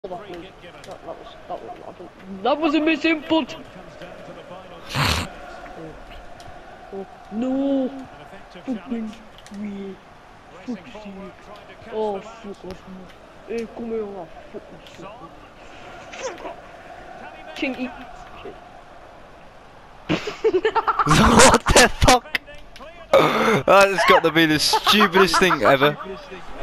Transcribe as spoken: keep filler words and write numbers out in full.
That, that was that was that was that was a misinput. Oh, no, fucking weird, fucking oh fuck off, hey come here, fucking fuck off, chinky. Shit. What the fuck? That's got to be the stupidest thing ever.